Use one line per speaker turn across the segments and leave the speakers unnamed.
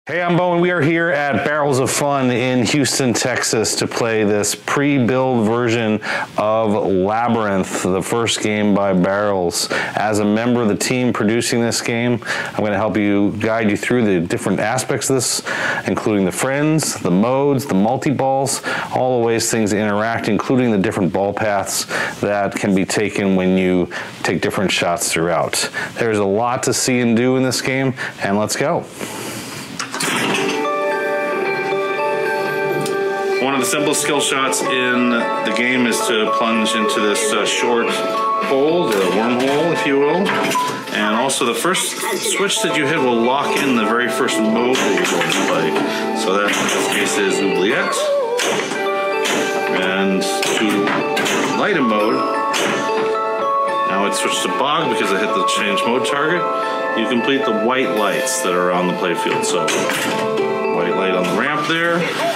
Hey, I'm Bowen. We are here at Barrels of Fun in Houston, Texas to play this pre-build version of Labyrinth, the first game by Barrels. As a member of the team producing this game, I'm going to help guide you through the different aspects of this, including the friends, the modes, the multi-balls, all the ways things interact, including the different ball paths that can be taken when you take different shots throughout. There's a lot to see and do in this game, and let's go. One of the simplest skill shots in the game is to plunge into this short hole, the wormhole, if you will. And also the first switch that you hit will lock in the very first mode that you're going to play. So that in this case is Oubliette. And to light a mode, now it's switched to bog because I hit the change mode target. You complete the white lights that are around the playfield. So white light on the ramp there.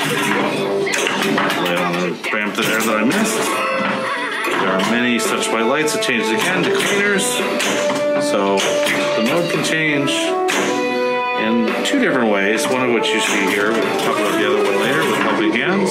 Light on the ramp there that I missed. There are many such white lights. It changes again to cleaners. So the mode can change in two different ways, one of which you see here. We'll talk about the other one later with helping hands.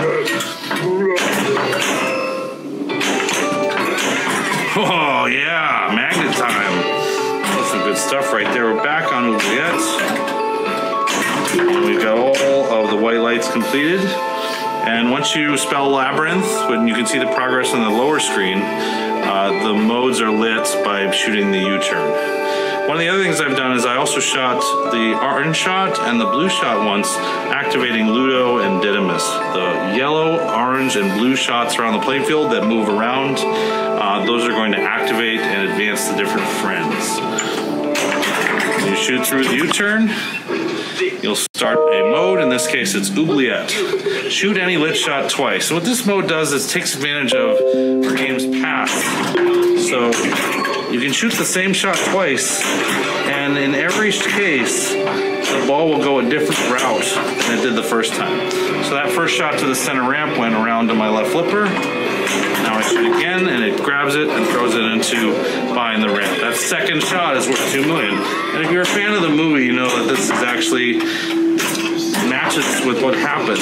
Oh yeah, magnet time. That's some good stuff right there. We're back on Oubliette. And we've got all of the white lights completed. And once you spell Labyrinth, when you can see the progress on the lower screen, the modes are lit by shooting the U-turn. One of the other things I've done is I also shot the orange shot and the blue shot once, activating Ludo and Didymus. The yellow, orange, and blue shots around the playfield that move around, those are going to activate and advance the different friends. When you shoot through the U-turn, you'll start a mode. In this case, it's Oubliette. Shoot any lit shot twice. So what this mode does is takes advantage of our game's past. So you can shoot the same shot twice, and in every case, the ball will go a different route than it did the first time. So that first shot to the center ramp went around to my left flipper. Now I shoot again, and it grabs it and throws it into behind the ramp. That second shot is worth $2 million. And if you're a fan of the movie, you know that this is actually matches with what happens.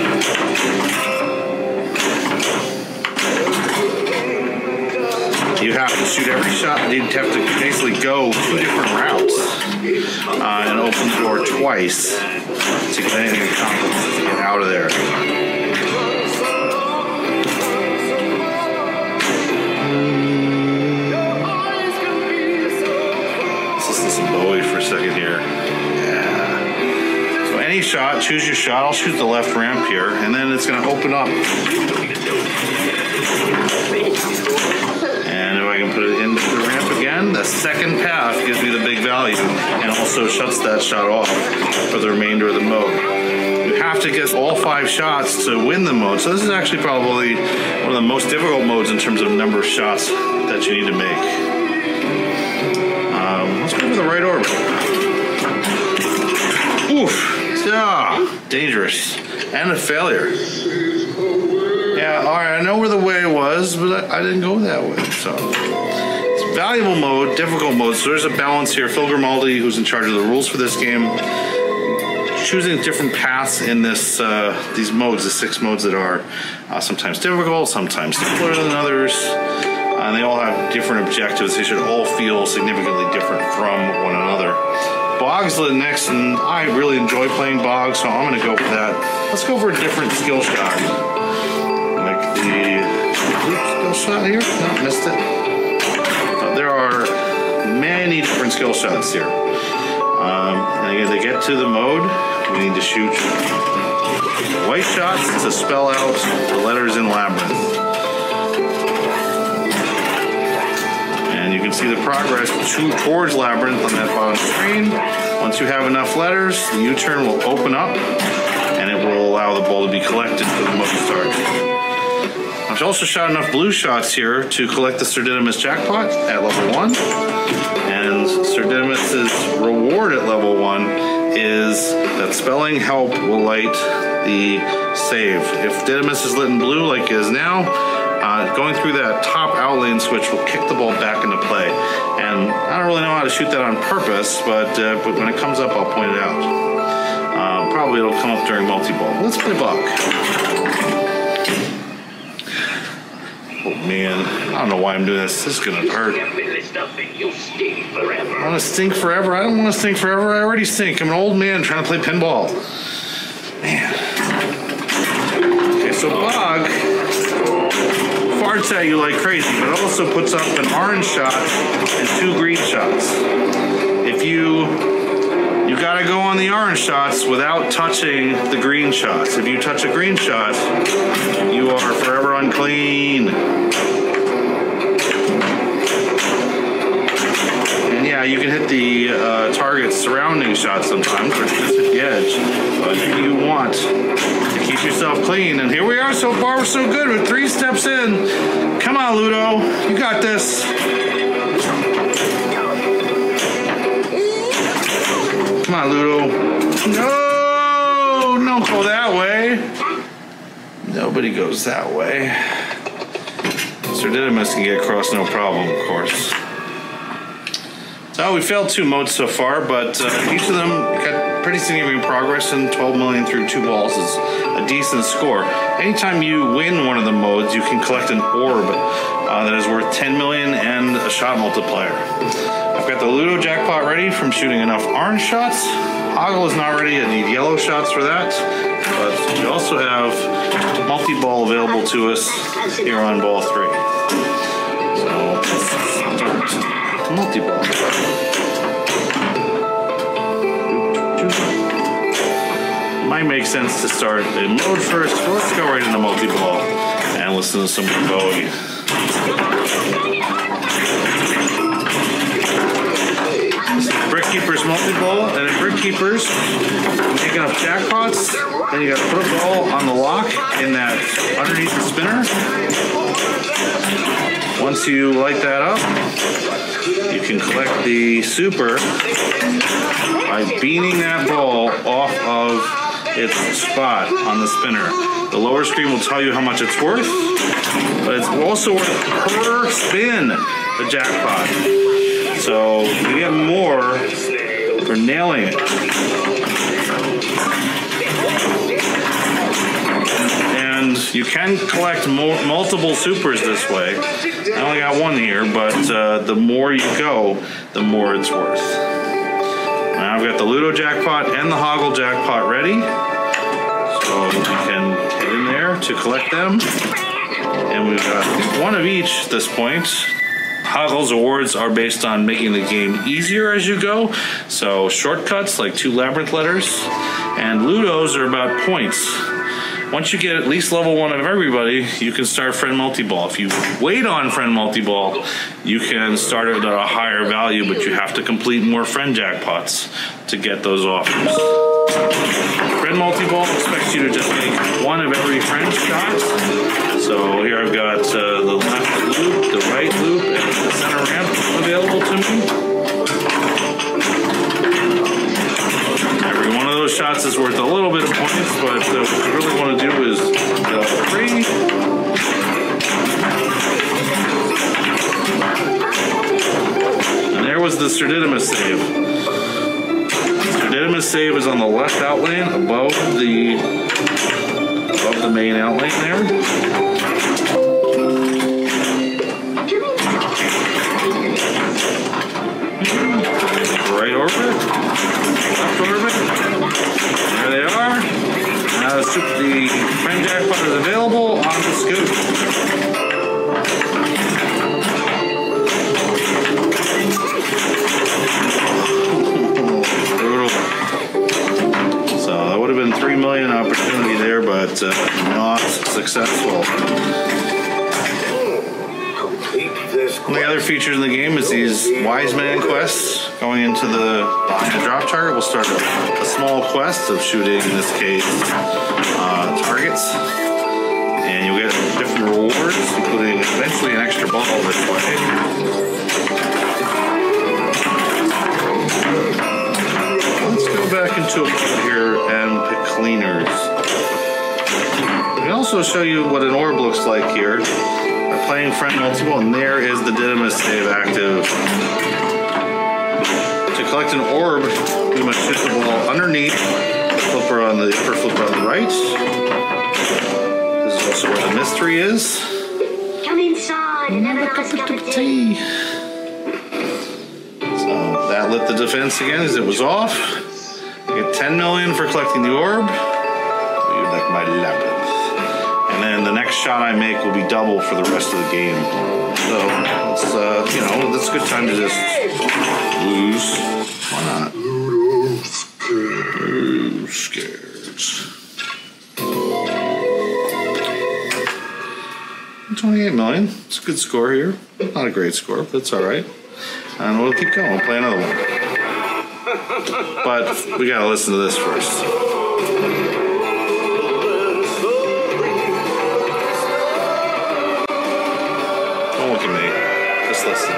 You have to shoot every shot. You have to basically go two different routes and open the door twice to get anything accomplished to get out of there. For a second here. Yeah. So any shot, choose your shot. I'll shoot the left ramp here, and then it's going to open up. And if I can put it into the ramp again, the second path gives me the big value and also shuts that shot off for the remainder of the mode. You have to get all 5 shots to win the mode. So this is actually probably one of the most difficult modes in terms of number of shots that you need to make. Let's go for the right orbit. Oof. Ah, dangerous. And a failure. Yeah, alright, I know where the way was, but I didn't go that way. So it's valuable mode, difficult mode. So there's a balance here. Phil Grimaldi, who's in charge of the rules for this game, choosing different paths in this these modes, the 6 modes that are sometimes difficult, sometimes simpler than others. And they all have different objectives. They should all feel significantly different from one another. Bog's lit next, and I really enjoy playing Bog, so I'm going to go for that. Let's go for a different skill shot. Like the skill shot here? No, missed it. There are many different skill shots here. And again, to get to the mode, we need to shoot white shots to spell out the letters in Labyrinth. And you can see the progress towards Labyrinth on that bottom screen. Once you have enough letters, the U-turn will open up and it will allow the ball to be collected for the mode start. I've also shot enough blue shots here to collect the Sir Didymus jackpot at level 1. And Sir Didymus's reward at level 1 is that spelling help will light the save. If Didymus is lit in blue like it is now, going through that top outlane switch will kick the ball back into play. And I don't really know how to shoot that on purpose, but when it comes up, I'll point it out. Probably it'll come up during multi-ball. Let's play Buck. Oh man, I don't know why I'm doing this. This is gonna hurt. I want to stink forever. I don't want to stink forever. I already stink. I'm an old man trying to play pinball. Man. Okay, so Bog farts at you like crazy, but also puts up an orange shot and 2 green shots. If you gotta go on the orange shots without touching the green shots. If you touch a green shot, you are forever unclean. And yeah, you can hit the target's surrounding shots sometimes, or just hit the edge. But you want to keep yourself clean. And here we are so far, we're so good. We're 3 steps in. Come on, Ludo. You got this. Come on, Ludo. No! Don't go that way. Nobody goes that way. Sir Didymus can get across no problem, of course. So we failed 2 modes so far, but each of them got pretty significant progress, and 12 million through 2 balls is a decent score. Anytime you win one of the modes, you can collect an orb that is worth 10 million and a shot multiplier. I've got the Ludo jackpot ready from shooting enough orange shots. Hoggle is not ready. I need yellow shots for that. But we also have multi-ball available to us here on ball 3. So let's start multi-ball. Might make sense to start in mode first, but let's go right into multi-ball and listen to some Bowie. Brickkeeper's multi-ball, and in Brickkeeper's, you take enough jackpots, then you gotta put a ball on the lock in that underneath the spinner. Once you light that up, you can collect the super by beaning that ball off of its spot on the spinner. The lower screen will tell you how much it's worth, but it's also worth per spin, the jackpot. So you get more for nailing it. And you can collect multiple supers this way. I only got 1 here, but the more you go, the more it's worth. Now I've got the Ludo jackpot and the Hoggle jackpot ready. So you can hit in there to collect them. And we've got 1 of each at this point. Hoggle's awards are based on making the game easier as you go. So shortcuts like 2 labyrinth letters. And Ludo's are about points. Once you get at least level 1 of everybody, you can start friend multi-ball. If you wait on friend multi-ball, you can start it at a higher value, but you have to complete more friend jackpots to get those offers. Friend multi-ball expects you to just make 1 of every friend shot. So here I've got the left loop, the right loop, and the center ramp available to me. Every one of those shots is worth a little bit of points, but what you really want to do is go 3. And there was the Sir Didymus save. Sir Didymus save is on the left outlane above the main outlane there. Right orbit, left orbit, there they are. Now the friend jackpot is available on the scoop. Brutal. So that would have been 3 million opportunity there, but not successful. One of the other features in the game is these Wise Man quests. Going into the drop target, we'll start a small quest of shooting, in this case, targets. And you'll get different rewards, including eventually an extra ball this way. Let's go back into a mode here and pick cleaners. I can also show you what an orb looks like here. Playing friend multiple, and there is the Didymus save active. To collect an orb, we must shoot the ball underneath the flipper on the upper flipper on the right. This is also where the mystery is.
Come inside and have a nice cup of tea.
So that lit the defense again as it was off. I get 10 million for collecting the orb. You like my labyrinth. And then the next shot I make will be double for the rest of the game. So it's you know, it's a good time to just lose. Why not? Ooh, scared. 28 million. It's a good score here. Not a great score, but it's all right. And we'll keep going. We'll play another one. But we gotta listen to this first. Don't look at me. Just listen.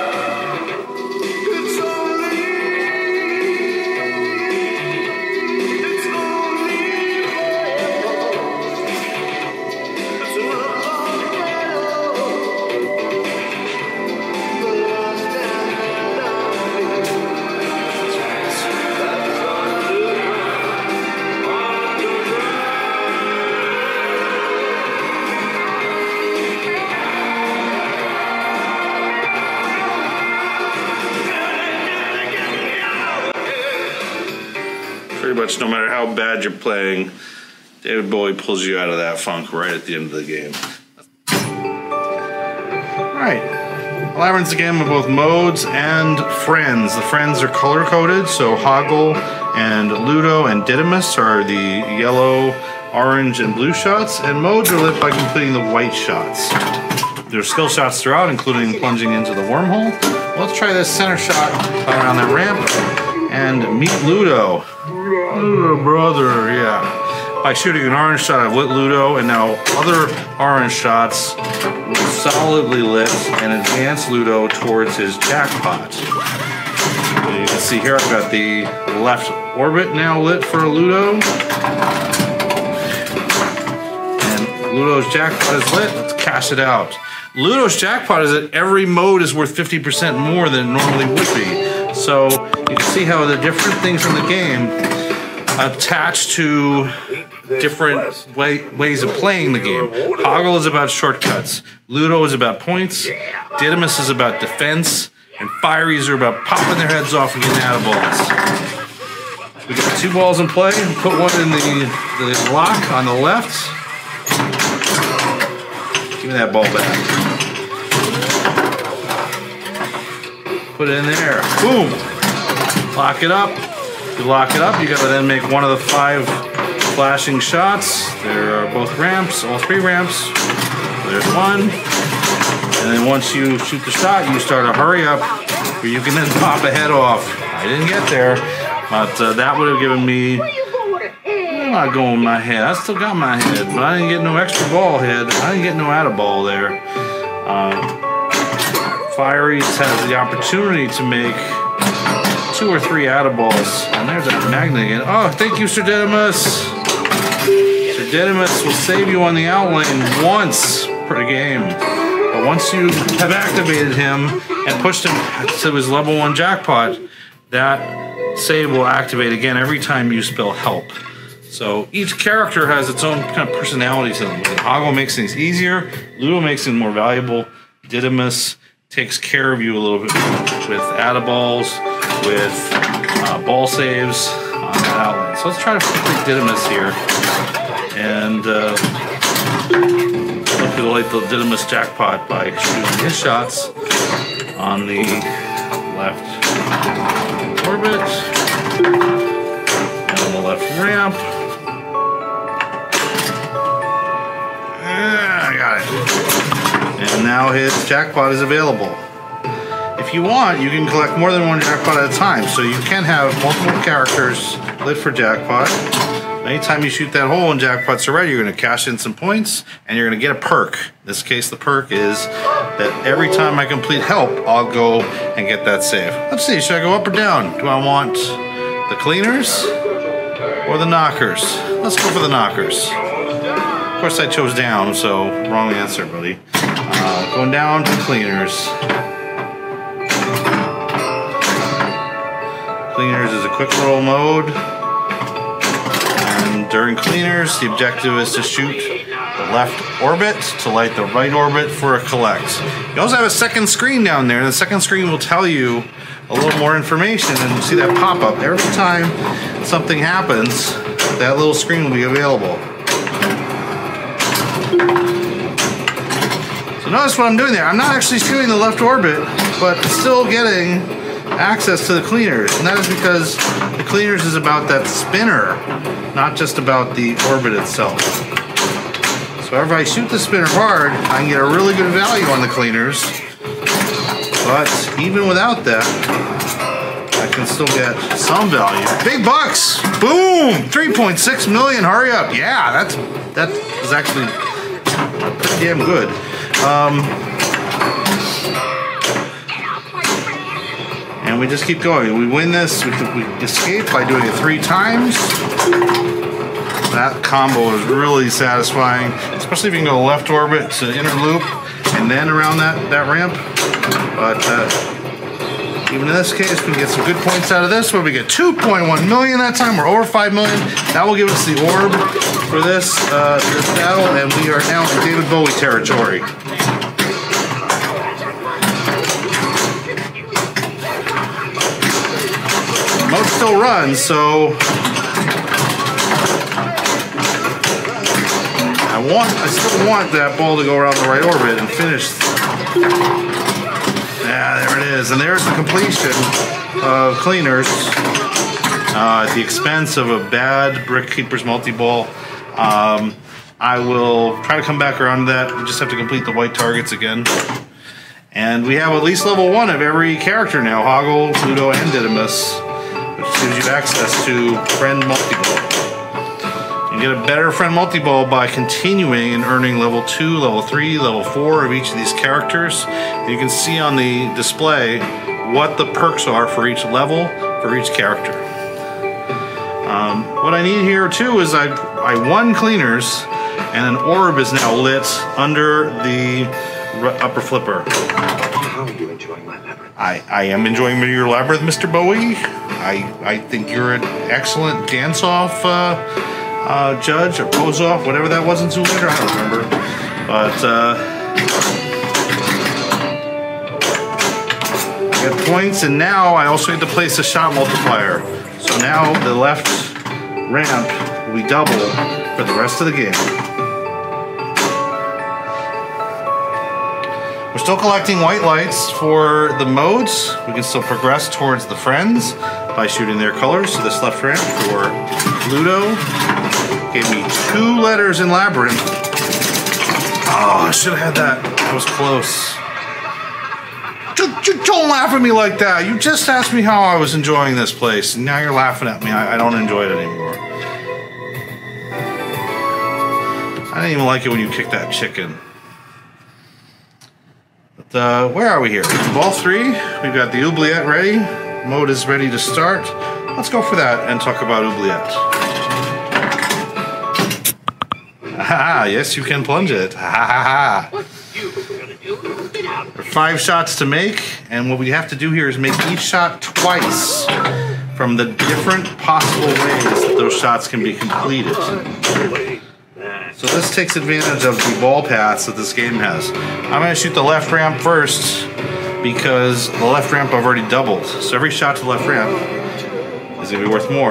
Pretty much no matter how bad you're playing, David Bowie pulls you out of that funk right at the end of the game. Alright, Labyrinth's a game of both modes and friends. The friends are color-coded, so Hoggle and Ludo and Didymus are the yellow, orange, and blue shots, and modes are lit by completing the white shots. There are skill shots throughout, including plunging into the wormhole. Let's try this center shot around that ramp and meet Ludo. Ludo, brother, yeah. By shooting an orange shot, I've lit Ludo, and now other orange shots will solidly lit and advance Ludo towards his jackpot. You can see here I've got the left orbit now lit for Ludo. And Ludo's jackpot is lit. Let's cash it out. Ludo's jackpot is that every mode is worth 50% more than it normally would be. So you can see how the different things in the game attach to different ways of playing the game. Hoggle is about shortcuts. Ludo is about points. Didymus is about defense. And Fireys are about popping their heads off and getting out of balls. We got 2 balls in play. Put one in the lock on the left. Give me that ball back. Put it in there. Boom. Lock it up. You lock it up, you gotta then make one of the 5 flashing shots. There are both ramps, all 3 ramps. There's one. And then once you shoot the shot, you start a hurry up where you can then pop a head off. I didn't get there, but that would have given me, I'm not going with my head. I still got my head, but I didn't get no extra ball head. I didn't get no out of ball there. Fireys has the opportunity to make 2 or 3 out of balls. And there's that magnet again. Oh, thank you, Sir Didymus. Sir Didymus will save you on the outlane once per game. But once you have activated him and pushed him to his level 1 jackpot, that save will activate again every time you spell help. So each character has its own kind of personality to them. Hoggle makes things easier. Ludo makes things more valuable. Didymus takes care of you a little bit with out-of-balls, with ball saves on that outline. So let's try to complete Didymus here. And look to light the Didymus jackpot by shooting his shots on the left orbit and on the left ramp. I got it. And now his jackpot is available. If you want, you can collect more than 1 jackpot at a time, so you can have multiple characters lit for jackpot. Anytime you shoot that hole and jackpots are ready, you're going to cash in some points, and you're going to get a perk. In this case, the perk is that every time I complete help, I'll go and get that save. Let's see, should I go up or down? Do I want the cleaners or the knockers? Let's go for the knockers. Of course, I chose down, so wrong answer, buddy. Going down to cleaners. Cleaners is a quick roll mode. During cleaners, the objective is to shoot the left orbit to light the right orbit for a collect. You also have a second screen down there, and the second screen will tell you a little more information, and you see that pop up. Every time something happens, that little screen will be available. So notice what I'm doing there. I'm not actually shooting the left orbit, but still getting access to the cleaners, and that is because the cleaners is about that spinner, not just about the orbit itself. So if I shoot the spinner hard, I can get a really good value on the cleaners, but even without that, I can still get some value. Big bucks! Boom! 3.6 million, hurry up! Yeah, that is actually pretty damn good. And we just keep going. We win this, we escape by doing it 3 times. That combo is really satisfying, especially if you can go left orbit to inner loop and then around that ramp. But even in this case, we can get some good points out of this, where we get 2.1 million that time. We're over 5 million. That will give us the orb for this battle, and we are now in David Bowie territory. Mode still runs, so I still want that ball to go around the right orbit and finish. Yeah, there it is, and there's the completion of cleaners at the expense of a bad Brick Keeper's multi-ball. I will try to come back around to that. We just have to complete the white targets again. And we have at least level 1 of every character now, Hoggle, Pluto, and Didymus, which gives you access to Friend Multiball. You get a better Friend Multiball by continuing and earning level 2, level 3, level 4 of each of these characters. And you can see on the display what the perks are for each level, for each character. What I need here too is I won cleaners, and an orb is now lit under the upper flipper.
How are you enjoying my labyrinth?
I am enjoying your labyrinth, Mr. Bowie. I think you're an excellent dance-off judge, or pose-off, whatever that was in Zoolander, I don't remember. But I get points, and now I also need to place a shot multiplier. So now the left ramp will be double for the rest of the game. We're still collecting white lights for the modes. We can still progress towards the friends by shooting their colors. So this left ramp for Pluto gave me 2 letters in Labyrinth. Oh, I should have had that. That was close. Don't laugh at me like that. You just asked me how I was enjoying this place, and now you're laughing at me. I don't enjoy it anymore. I didn't even like it when you kicked that chicken. But where are we here? Ball 3. We've got the Oubliette ready. Mode is ready to start. Let's go for that and talk about Oubliette. Ah, yes, you can plunge it. Ha ha ha. There are 5 shots to make, and what we have to do here is make each shot twice from the different possible ways that those shots can be completed. So this takes advantage of the ball paths that this game has. I'm going to shoot the left ramp first because the left ramp I've already doubled. So every shot to the left ramp is going to be worth more.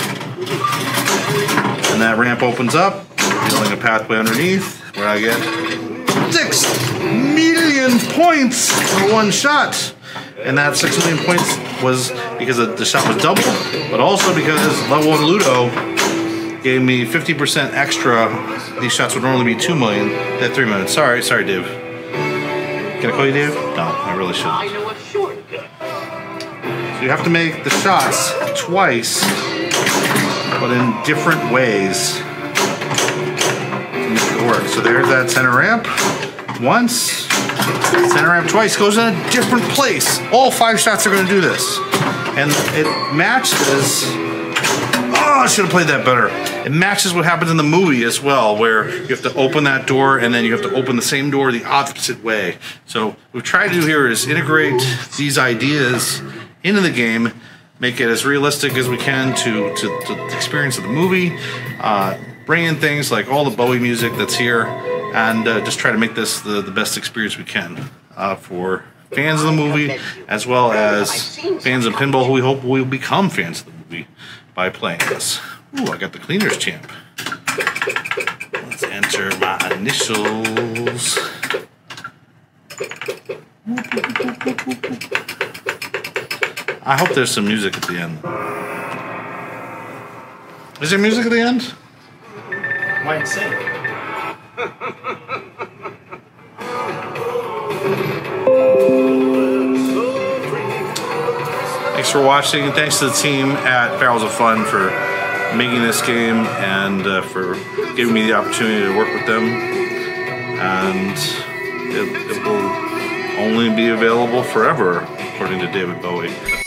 And that ramp opens up, building a pathway underneath where I get 6 million points for 1 shot. And that 6 million points was because the shot was double, but also because level 1 Ludo gave me 50% extra. These shots would normally be 2 million. At 3 minutes. Sorry, Dave. Can I call you Dave? No, I really shouldn't. So you have to make the shots twice, but in different ways to make it work. So there's that center ramp once. Center ramp twice, goes in a different place. All 5 shots are going to do this. And it matches. Oh, I should have played that better. It matches what happens in the movie as well, where you have to open that door and then you have to open the same door the opposite way. So what we try to do here is integrate these ideas into the game make it as realistic as we can to the experience of the movie. Bring in things like all the Bowie music that's here, and just try to make this the best experience we can for fans of the movie, as well as fans of pinball who we hope will become fans of the movie by playing this. Ooh, I got the cleaners champ. Let's enter my initials. I hope there's some music at the end. Is there music at the end?
Might sing.
Thanks for watching, and thanks to the team at Barrels of Fun for making this game and for giving me the opportunity to work with them. And it will only be available forever, according to David Bowie.